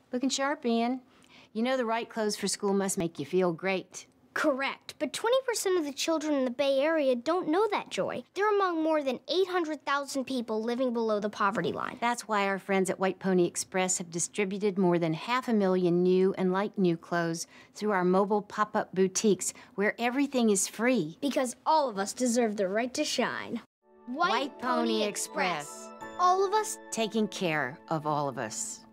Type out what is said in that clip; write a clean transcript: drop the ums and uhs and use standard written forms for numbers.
Looking sharp, Ian. You know the right clothes for school must make you feel great. Correct, but 20% of the children in the Bay Area don't know that joy. They're among more than 800,000 people living below the poverty line. That's why our friends at White Pony Express have distributed more than 500,000 new and like-new clothes through our mobile pop-up boutiques where everything is free. Because all of us deserve the right to shine. White Pony Express. All of us taking care of all of us.